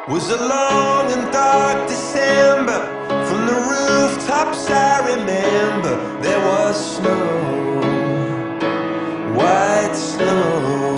Was a long and dark December. From the rooftops I remember there was snow, white snow.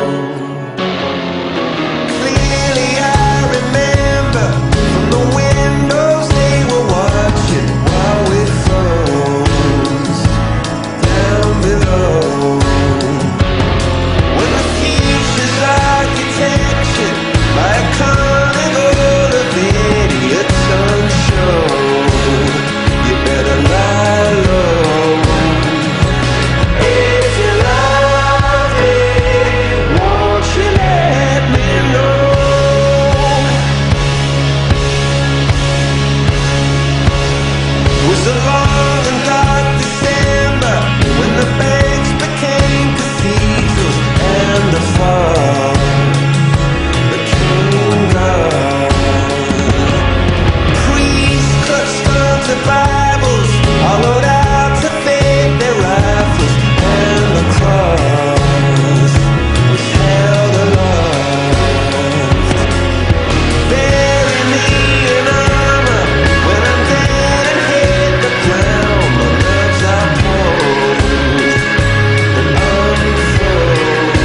Clearly I remember from the windows they were watching while we froze down below. When the future's architecture by a carnival of idiots on show, you better lie low. If you love it, won't you let me know? It was a long and dark December when the banks became cathedrals and the fog became God. Priests clutched onto Bibles, hollowed out to fake their rifles, and the cross was held aloft. Bury me in armor when I'm dead and hit the ground. My nerves are posed and unfroze.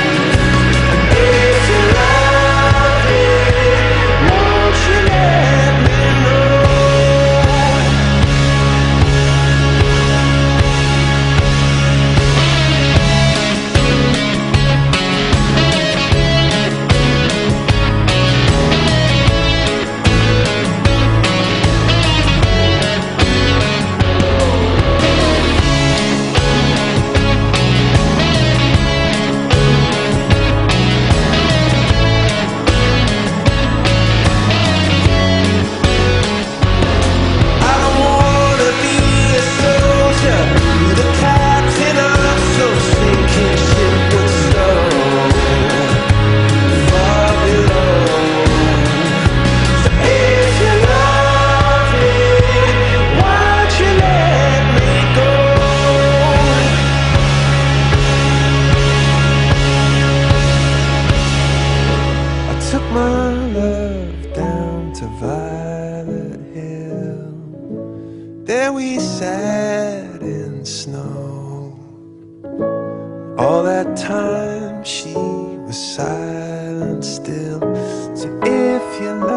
If you love it, won't you let me know? I don't wanna be a soldier, be the captain of some sinking ship with snow far below. So if you love it, won't you let me go? I took my love down to Violet Hill. There we sat in snow. All that time she was silent still. So if you love